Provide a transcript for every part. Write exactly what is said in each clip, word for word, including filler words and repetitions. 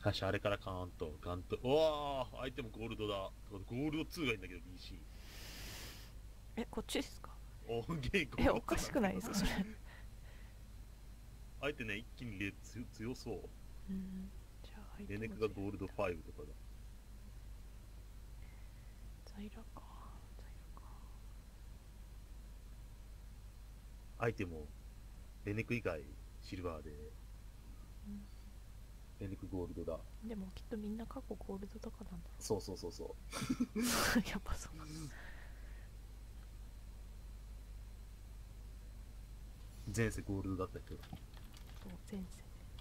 よし、あれからカーンと、ガンと、うわー、相手もゴールドだ。ゴールドツーがいいんだけど、ビーシー。 え、こっちですか？ おー、ゲイゴーえ、 ルドおかツーなんだけど。 しくないですかそれ。 相手ね、一気にレ強強そうん。じゃあ相う。レネ手もクがゴールド強いんだ。 ファイブとかだ。 ザイラか。ザイラか。 相手も、レネク以外、シルバーで、レネクゴールドだ。 でもきっとみんな過去ゴールドとかなんだろそうそうそうそう。やっぱそう。 う。前世ゴールドだったけど。 そう、前世。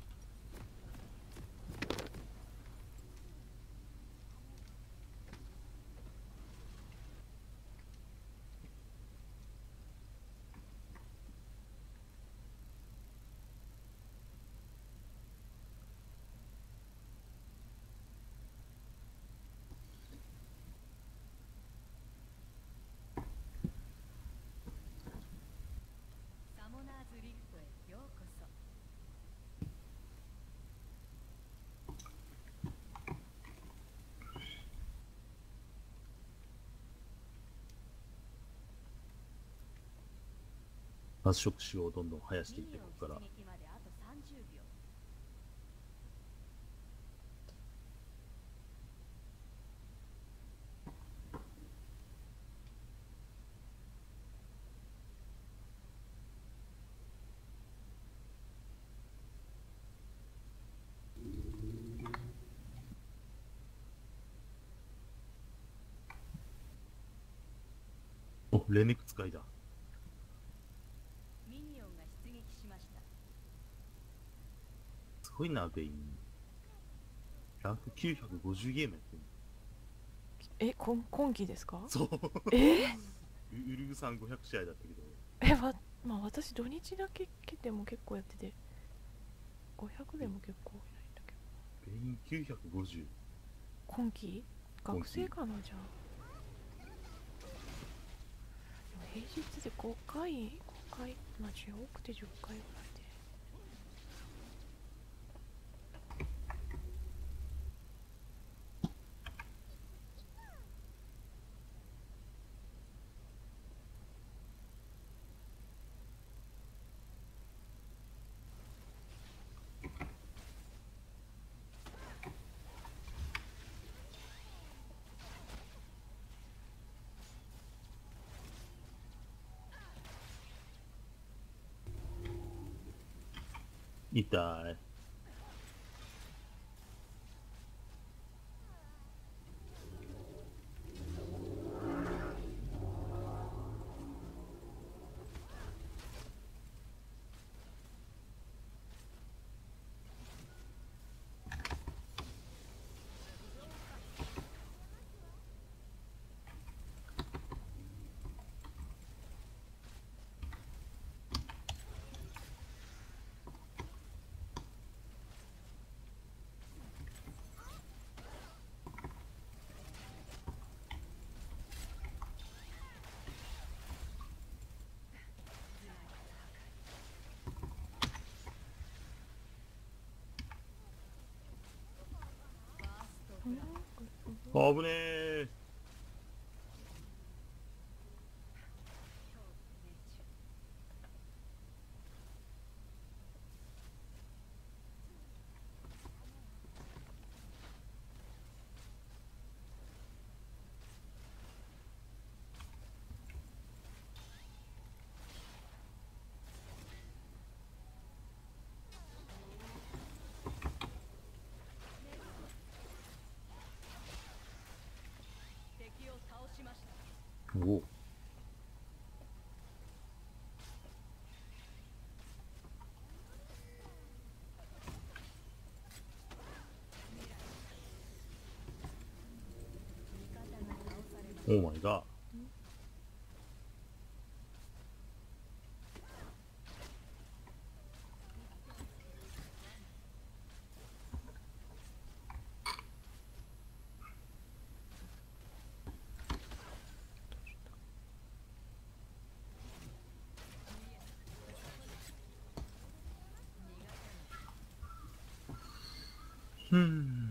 サモナーズリフトへようこそ。 まず触手をどんどん生やしていって、 ミニオンここから。 出撃まであとさんじゅうびょう。 お、レネク使いだ。 ミニオンが出撃しました。 すごいな、ベイン。ランクきゅうひゃくごじゅうゲームやってる。 え、今今期ですか？ そう。 えウウルグさんごひゃく試合だったけど。 え、わ、まあ私土日だけ来ても結構やってて、ごひゃくでも結構いないんだけど。 ベインきゅうひゃくごじゅう。 今期今季。 学生かな、じゃあ。でも平日でごかい、ごかい、まあじゅう多くてじゅっかいぐらいで。 痛い。 ファーストブラッ危ねえ。 ド命中。敵を倒しました。 おお。 味方が倒されまオした。 ーマイガー。ふん。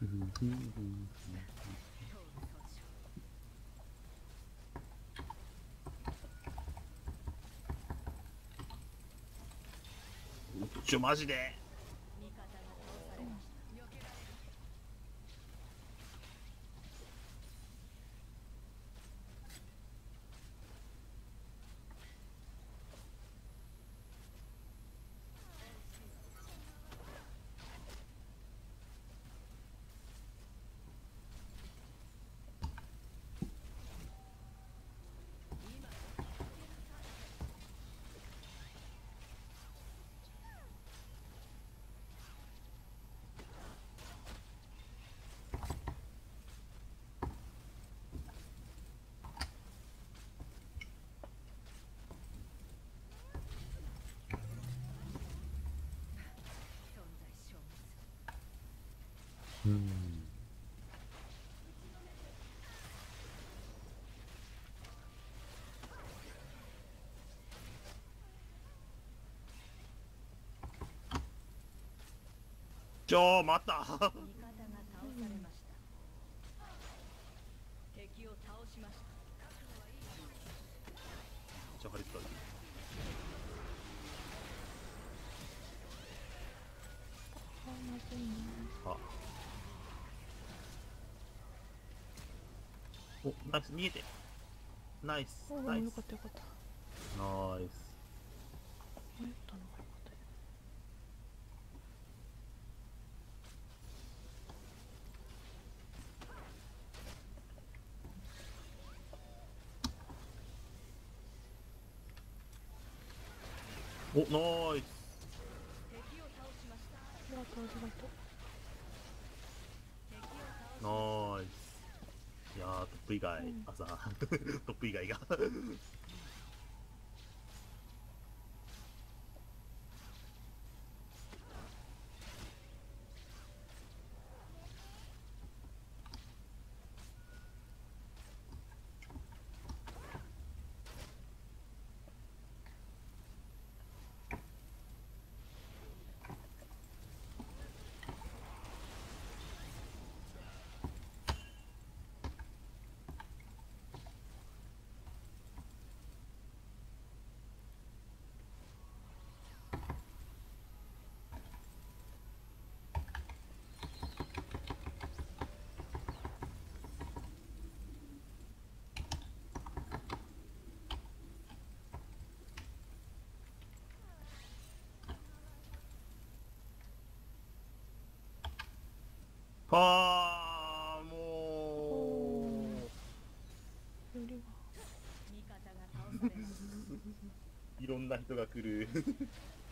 ちょマジで味方が倒されました避けられる存在消滅うん。ちょ待った味方が倒されました敵を倒しましたちょ張り付かれてる。 あまずいな。 あおナイス逃げてナイスおお、 ナイスよかったよかった。 ナイス。 迷ったのがよかったよ。 おナイス。 敵を倒しましたありがとうありがとう。 敵を倒しナイス。いやートップ以外、 うんあさトップ以外がはあもおーよりは味方が倒されましたういろんな人が来る強いな。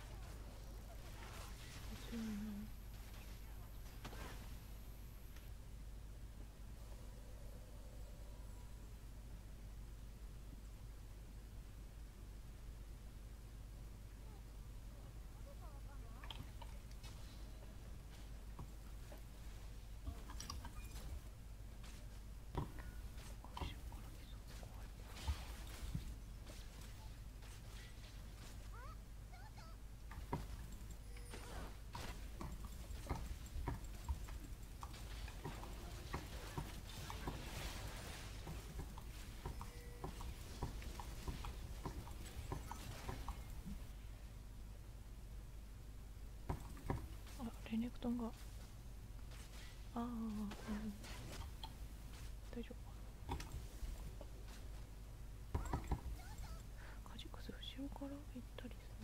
後ろから来そうで怖い。あ、レネクトンが。ああ、うん、大丈夫かな。カジクス後ろから行ったりする。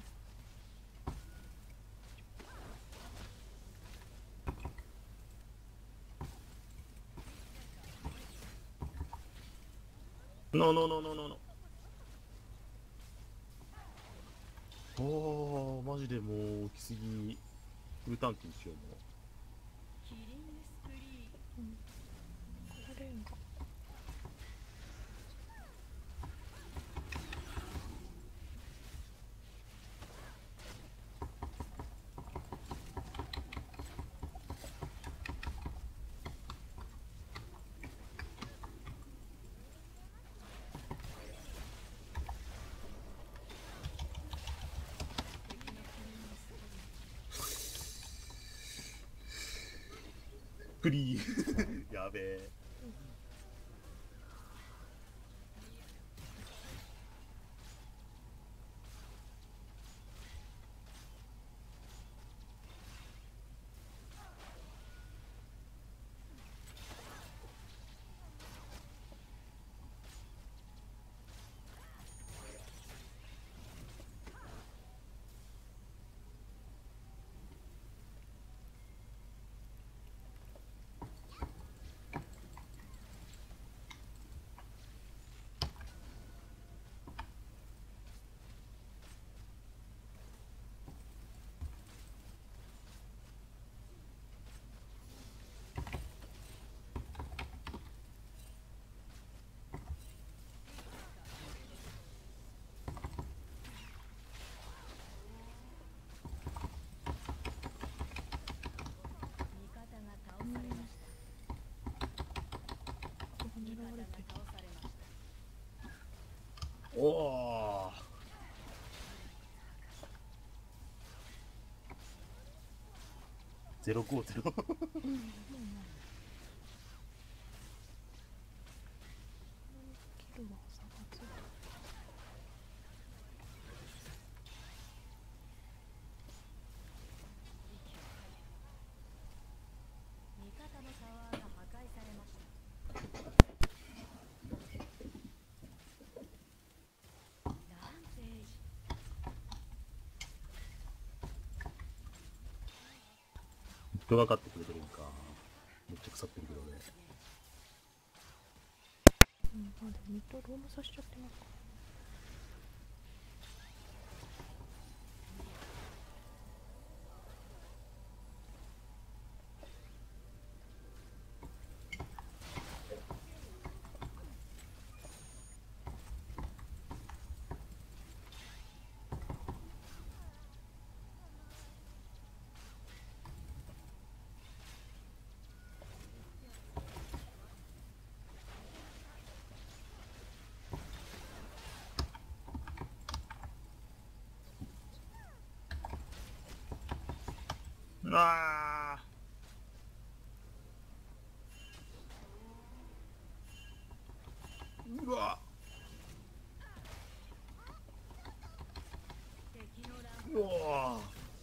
ノーノーノーノーノーノーおーマジでもう来すぎフルタンクにしようもうキリングスプリーうん。これレンガ。 敵のキリングスプリークリーやべえ。 味方が倒されました。 ここ狙味方がわれてる。 倒されました。 おお。ゼロ五ゼロ。 うん、もうない。キルは差がついた。 味方のタワーが破壊されました。ランページ。 人が勝ってくれてるんか。めっちゃ腐ってるけどね。 うん、まあでもミッドロームさしちゃってますか。 うわーうわ敵のランうわ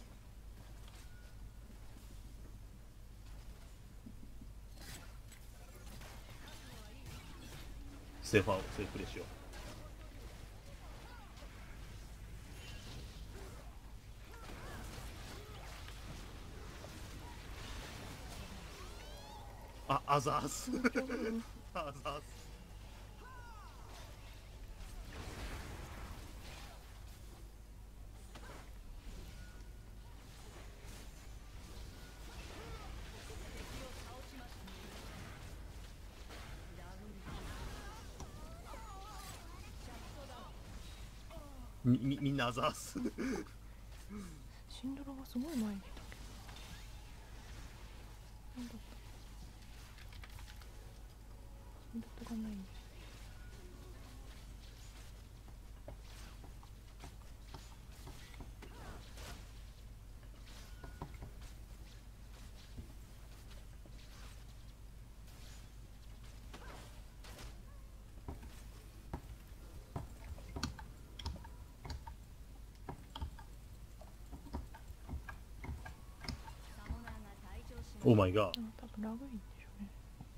セーファーをセーフプレーしよう。あ、あざーす。あざーす。み、み、みんなあざーす。 シンドラがすごい前にいたけど。なんだった。シンドラがないんです。 サモナーが退場しました。 オーマイガー。 あ、多分ラグいんでしょうね。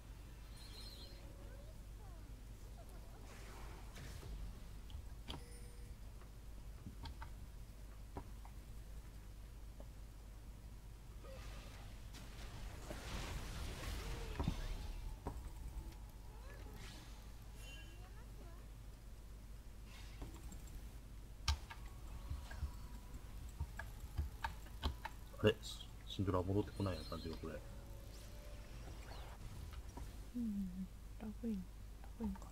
あれシンドラ戻ってこないや感じがこれ。 うん、ラグイン、ラグインかな。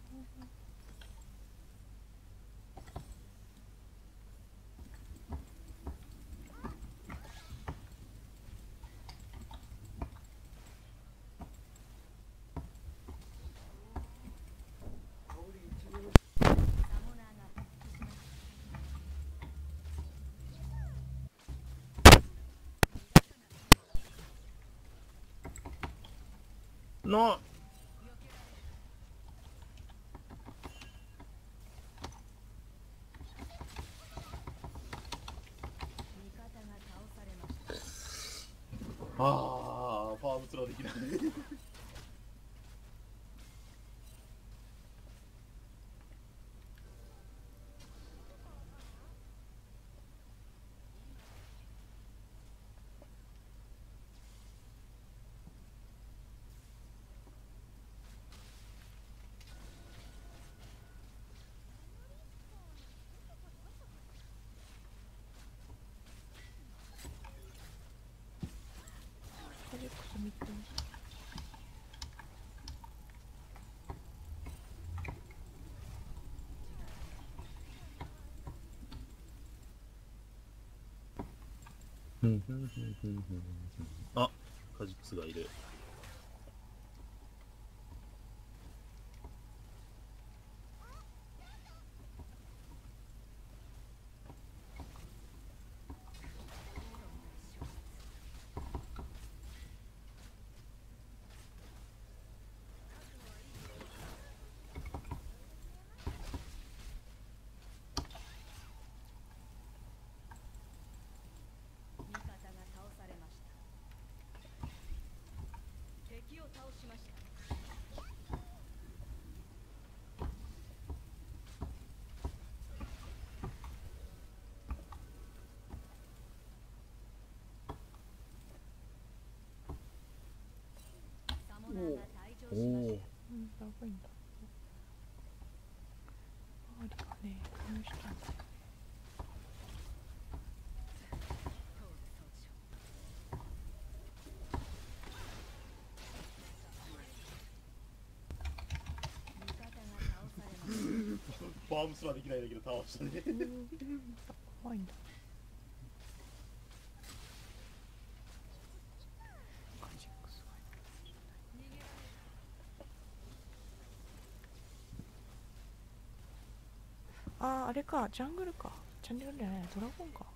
サモナーが復帰しました。 な味方が倒されました。 あーファームスラーできないカジックス見て。 ふんふんふんふんふんふんあカジックスがいる。 味方が倒されました。敵を倒しました。サモナーが退場おしました。 おうん、やばいんだ。周りがね、この人なんだよ。 味方が倒されました。 ファームスラーできないんだけど倒したねうん、怖いんだ。カジックスがいる。あー、あれか、ジャングルか。ジャングルじゃない、ドラゴンか。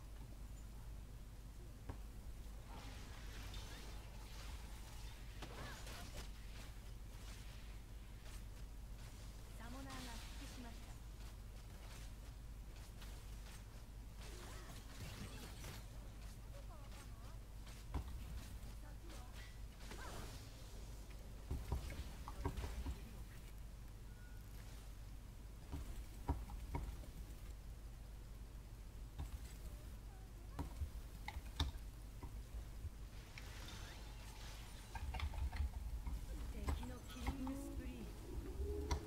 サモナーが復帰しました。敵のキリングスプリー。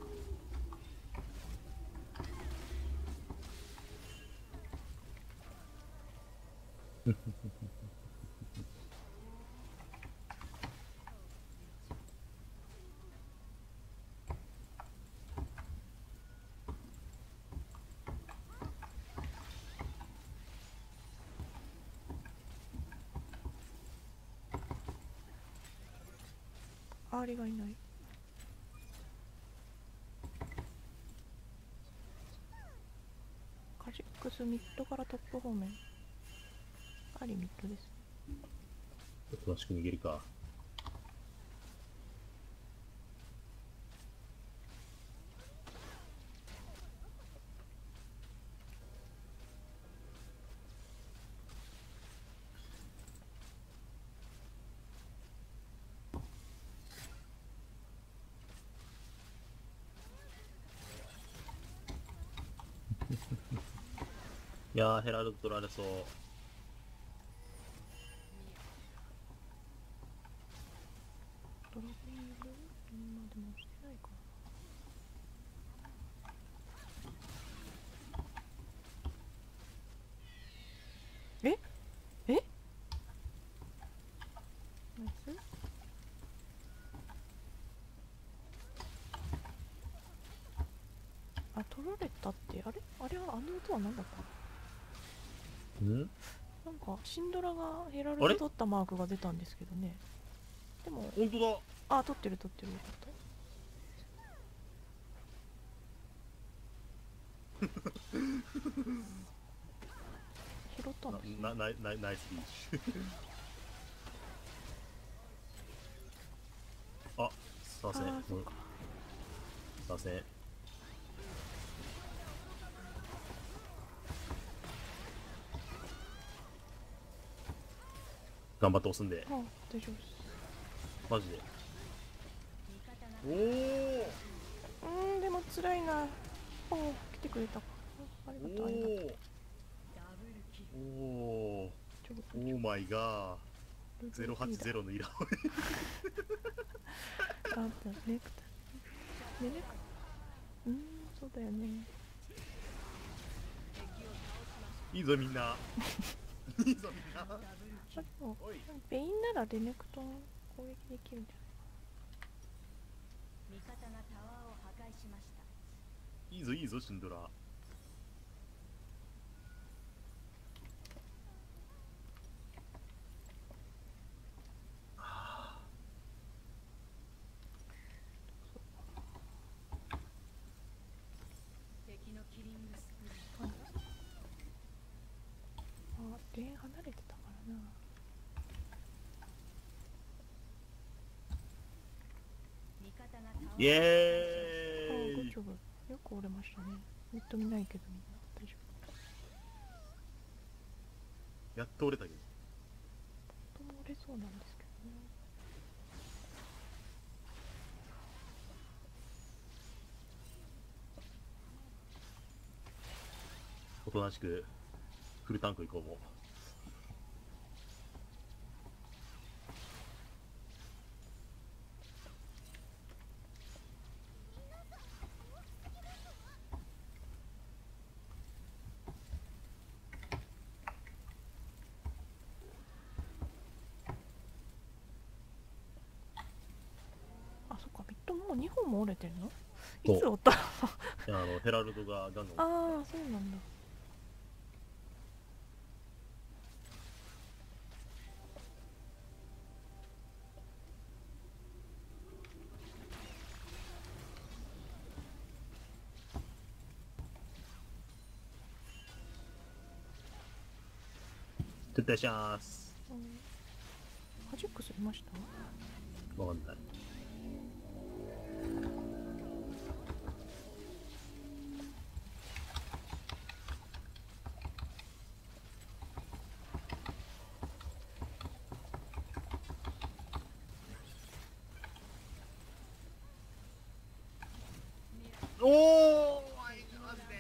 アーリがいない。カジックスミッドからトップ方面。アーリミッドです。 おとなしく逃げるか。いやーヘラルド取られそう。 ドラゴンいる？今でもしてないかな。ええナイス。あ、取られたって、あれあれは、あの音は何だったの？ んなんかシンドラがヘラルあれド取ったマークが出たんですけどね。でも、 本当だ。 あ、取ってる取ってる、よかった。拾ったんですね。 なななナイナイスリーチあそっか。 すいません。頑張って押すんで。 あ、大丈夫です。 マジで。おお。 うーん、でも辛いな。おお、来てくれたか。ありがとう、ありがとう。 おお。 ちょっとオーマイガー。ゼロはちゼロのイラオレ。 あった、ネクタイ。ね、ネクうーん、そうだよね。 いいぞみんな。いいぞみんな。 あ、でもおい。 ベインならレネクトン攻撃できるんじゃ味方がタワーを破壊しました。 いいぞいいぞシンドラ。 敵のキリングスプリー。 ないかな。あ、レーン離れてたからな。 味方がタワーイエあ、 ーイ。 グッジョブ。よく折れましたね。ミッド見ないけどみんな大丈やっと折れたけど。 夫。とも折れそうなんですけどね。 おとなしくフルタンク行こうも。 あ、そっか、ミッドもうにほんも折れてるの？ そういつ折ったの？ あのヘラルドがガンガン。 ああ、そうなんだ。 撤退しまーす。 うん、ハジックスいました？ わかんない。おお。マジで。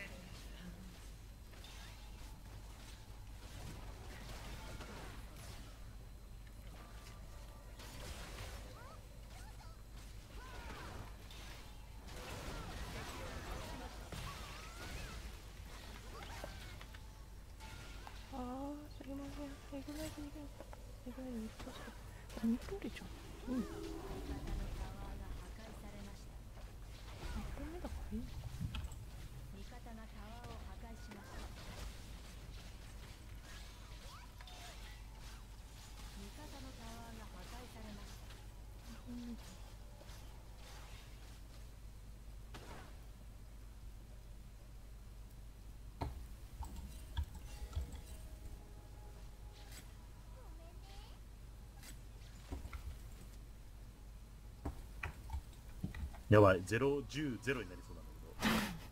ああ、すいません。エグナイト逃げる。エグナイトミッドスあ、ミッド折れちゃう。うん。いっ味方のタワーが破壊されました。 ぽんめだからいいのか。 味方がタワーを破壊しました。味方のタワーが破壊されました。 うん、 やばい、ゼロ、じゅう、ゼロになりそうなんだ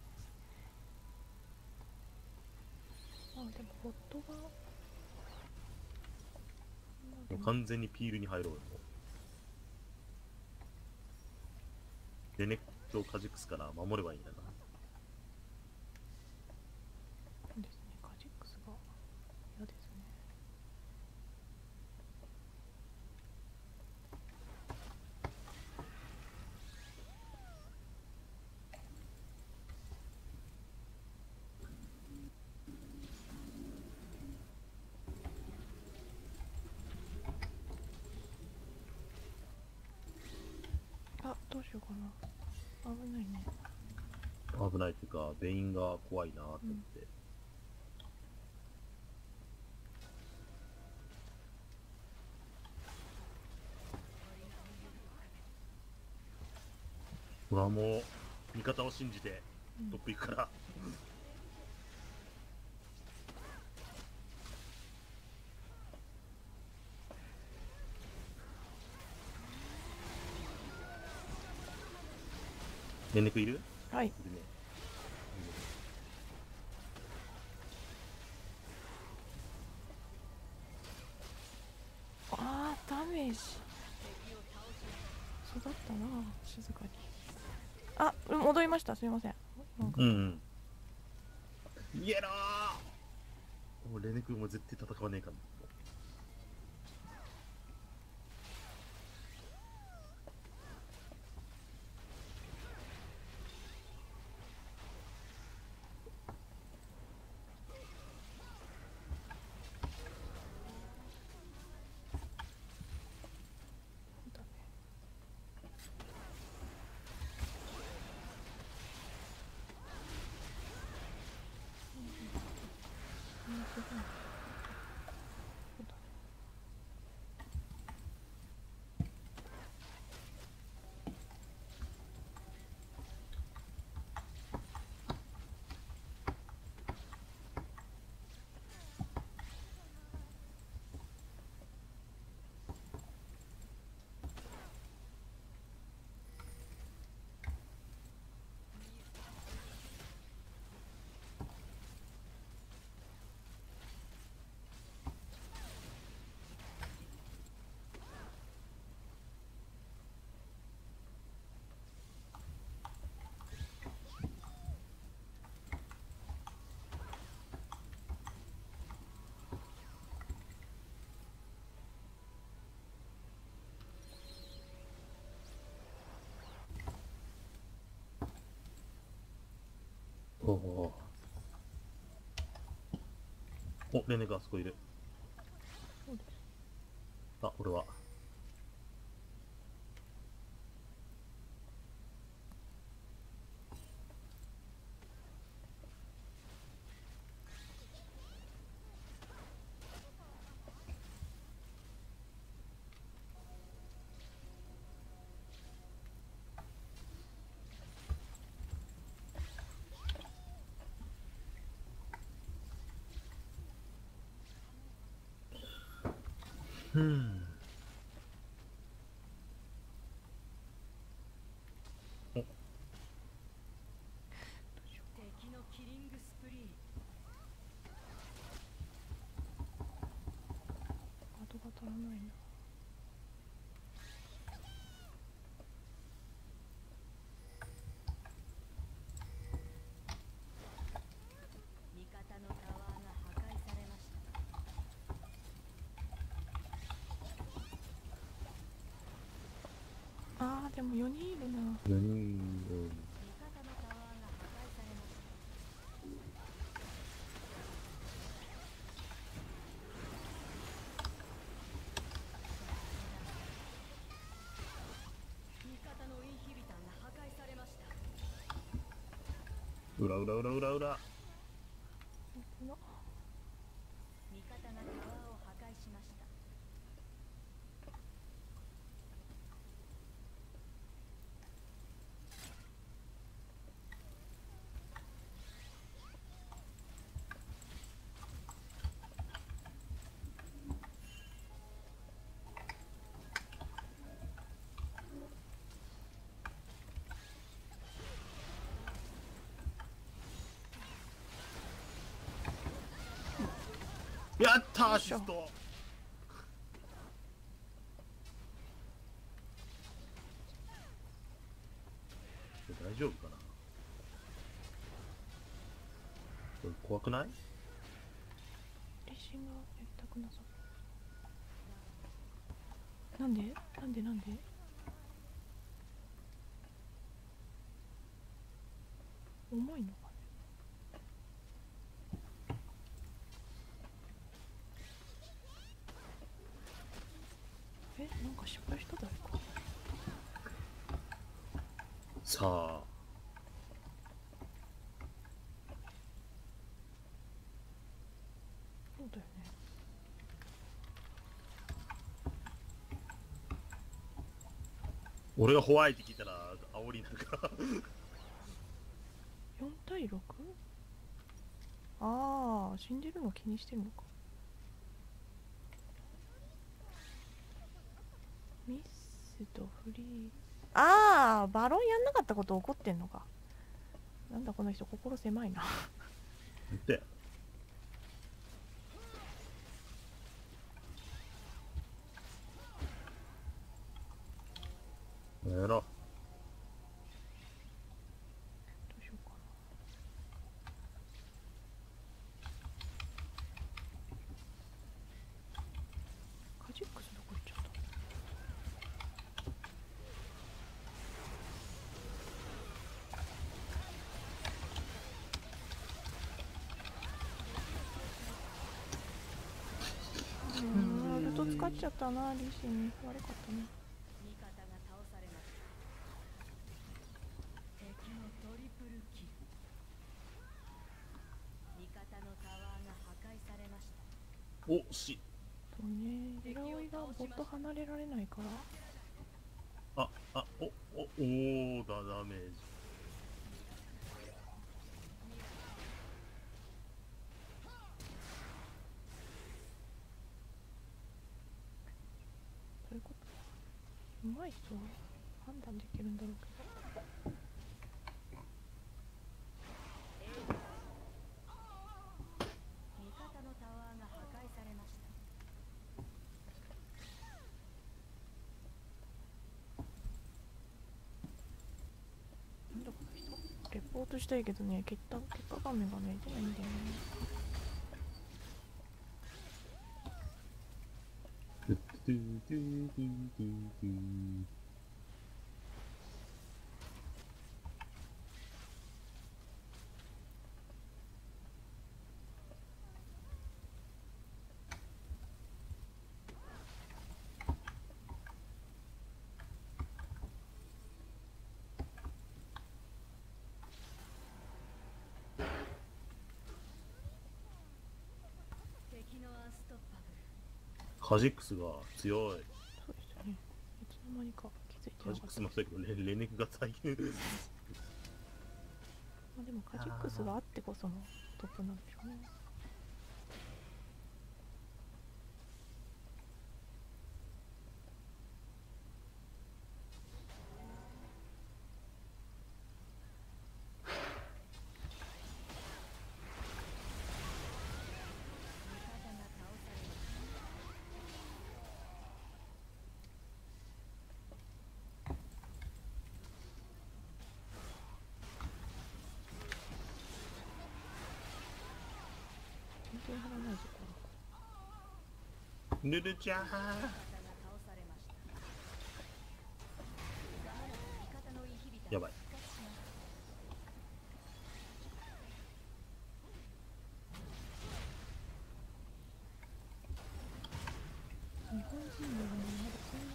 あ、でもボットが。 けど、もう完全にピールに入ろうよ。もうレネットカジクスから守ればいいんだな。 ですね。カジックスが嫌ですね。あ、どうしようかな。危ないね。 危ないっていうか、ベインが怖いなと思って。俺はもう味方を信じてトップ行くから、 連絡いる？ はい。 いるね。 あー、ダメージ育ったな、静かに。あ、うん、戻りました、すみません。なんかうんうん。イエロー。もうレネ君も絶対戦わねえかん。 ダメ。うんうんそうだね。 おお。お、レネがあそこいる。 そうです。 あ、俺は。うん。お、 敵のキリングスプリー。 ガードが足らないな。 味方のタワーが破壊されました。 あー、でもよにんいるな。 よにん。 味方のタワーが破壊されました。味方のインヒビターが破壊されました。 裏裏裏裏裏。 この味方がタワーを破壊しました。 やったー、 よいしょアシスト。大丈夫かな。これ怖くない？ レシンがやりたくなさそう。なんでなんでなんで重いのかね。え、なんか失敗した誰か。 さあ。 そうだよね。 俺がホワイト聞いたら煽りなんかよんたいろく？ ああ、死んでるの気にしてるのか。ミスとフリーああバロンやんなかったこと怒ってんのか。なんだこの人心狭いな。 でやろう。 どうしようかな。カジックスどこ行っちゃった。うーんウルト使っちゃったな。リシン悪かったね。 味方が倒されました。敵のトリプルキル。味方のタワーが破壊されました。 おしそうね、イラオイがボット離れられないから。 ああおおおーだダメージ。 そういうことだ。うまい人は判断できるんだろうけど。 味方のタワーが破壊されました。 なんだこの人。レポートしたいけどね、結果結果画面がね出ないんだよね。 トゥトゥトゥトゥトゥトゥ敵のアンストッパブル。 カジックスが強い。 そうですね。いつの間にか気づいてカジックなかった。 スもそうだけどレレネクが最近まあでもカジックスがあってこそのトップなんでしょうね。 味方が倒されました。 全然張らないぞこヌルちゃん味方が倒されました。まもなく味方のインヒビターやばい。 が復活します。 の。日本人のまだそんな。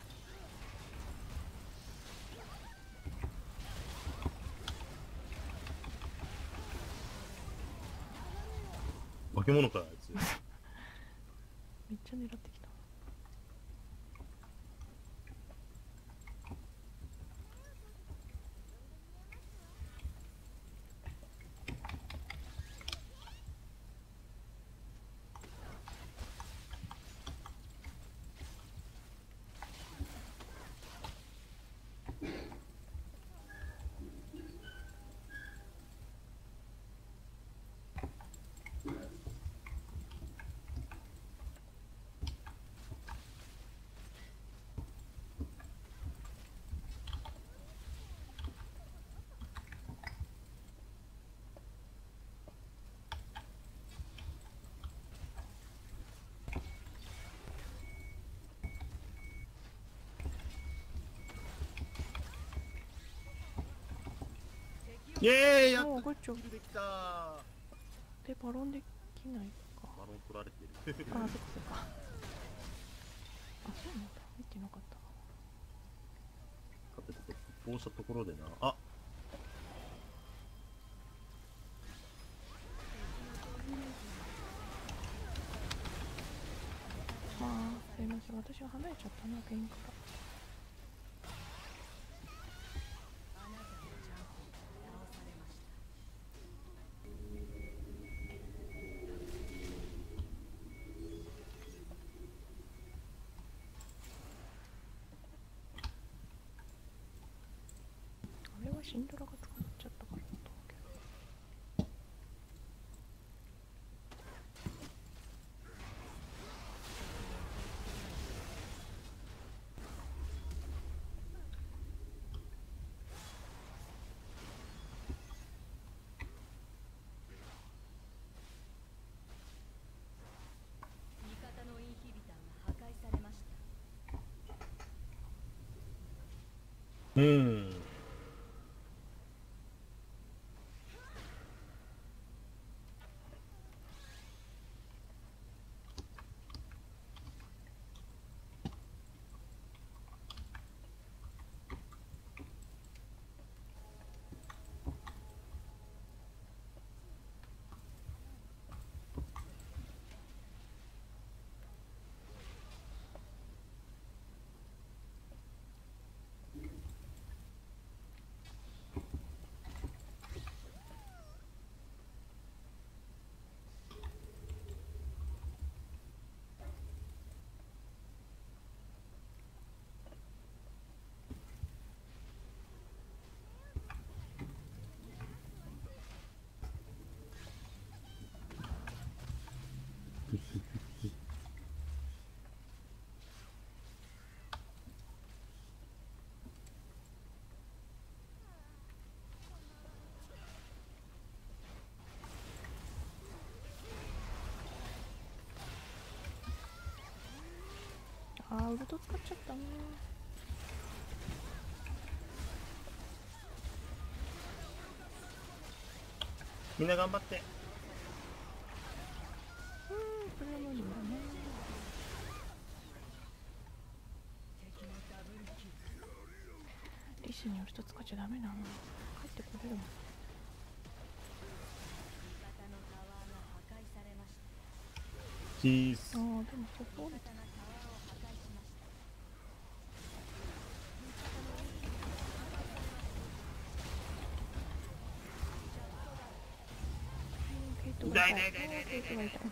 化け物かあいつ。 めっちゃ狙ってきた。 イエーイやっおおグッジョブ。 とできたー。 でバロンできないか。 バロン取られてる。 ああそっかそっか。あそうなんだ。見てなかった。 勝ててこうしたところでなあああすいません、私は離れちゃったなペインから。 あなたのチャンピオンが倒されました。 シンドラが捕まっちゃったからだと思うけど。 味方のインヒビターが破壊されました。 うーん。 あーウルト使っちゃったな。 みんな頑張って。 うん、これは無理だね。 敵のダブルキル。 リスにウルト使っちゃダメなの。帰ってこれるもん。 味方のタワーが破壊されました。 チーズ。 あーでもそこ味方がタワーを破壊しました。 ケイトが痛い。 痛い痛い痛い痛いケイトが痛い。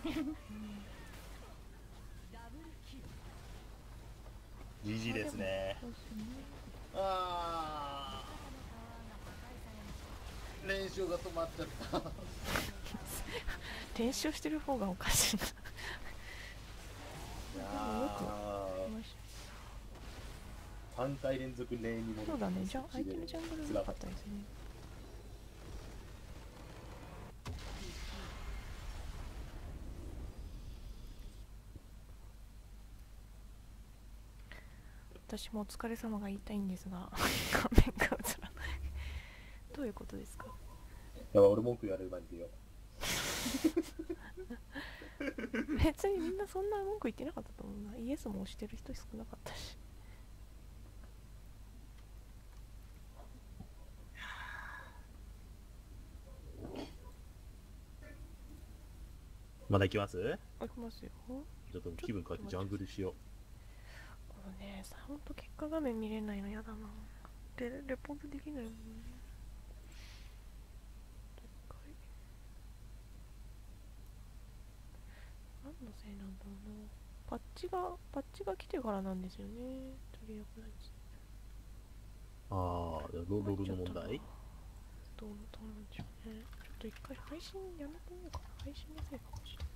ダブルキル。 ジジイですね。 そうですね。 あ味方のタワーが破壊されました。 ー、練習が止まっちゃった。 練習してる方がおかしいな。 いやー、さんかい連続レーンに戻ってそうだね。じゃあ相手のジャングルなかったですね。私もお疲れ様が言いたいんですが画面が映らないどういうことですか。 やばい、俺文句言われる前に出よう。 別にみんなそんな文句言ってなかったと思うな。イエスも押してる人少なかったし。 まだ行きます？ あきますよ。 ちょっと気分変えてジャングルしよう。 このね、さほんと結果画面見れないのやだな。でレポートできないもんね。何のせいなんだろうな。パッチがパッチが来てからなんですよね。足りなくないです。 ああ、ロロールの問題？ どうどうなんでしょうね。ちょっと一回配信やめてみようかな。配信のせいかもしれない。